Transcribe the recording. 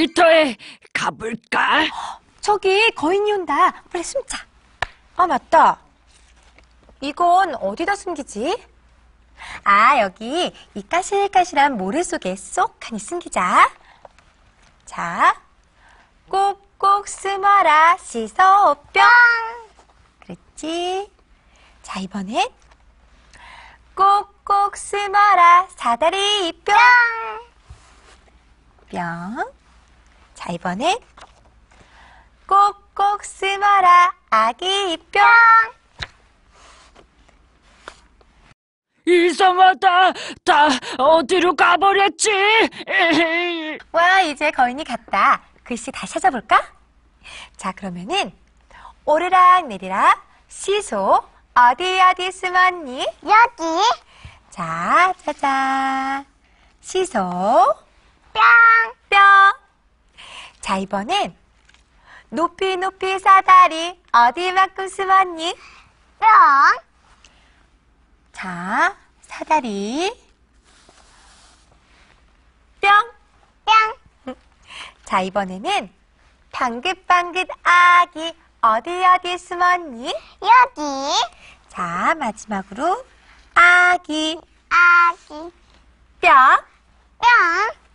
놀이터에 가볼까? 저기 거인이 온다. 빨리 숨자. 아, 맞다. 이건 어디다 숨기지? 아, 여기 이 까실까실한 모래 속에 쏙하니 숨기자. 자, 꼭꼭 숨어라 씻어 뿅. 그렇지. 자, 이번엔 꼭꼭 숨어라 사다리 뿅. 뿅. 자, 이번엔 꼭꼭 숨어라 아기 뿅. 이상하다. 다 어디로 가버렸지? 와, 이제 거인이 갔다. 글씨 다시 찾아볼까? 자, 그러면은 오르락 내리락 시소 어디 숨었니? 여기 자, 짜잔. 시소 뿅. 뿅. 자, 이번엔 높이 높이 사다리 어디만큼 숨었니? 뿅. 자, 사다리 뿅. 뿅. 자, 이번에는 방긋방긋 아기 어디 숨었니? 여기 자, 마지막으로 아기 아기 뿅. 뿅.